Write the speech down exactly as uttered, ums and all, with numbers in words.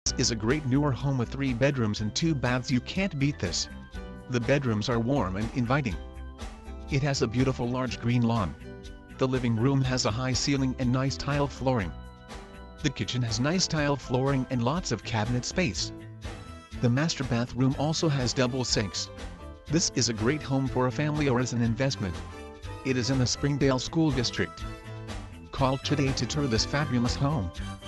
is a great newer home with three bedrooms and two baths. You can't beat this. The bedrooms are warm and inviting. It has a beautiful large green lawn. The living room has a high ceiling and nice tile flooring. The kitchen has nice tile flooring and lots of cabinet space. The master bathroom also has double sinks. This is a great home for a family or as an investment. It is in the Springdale School District. Call today to tour this fabulous home.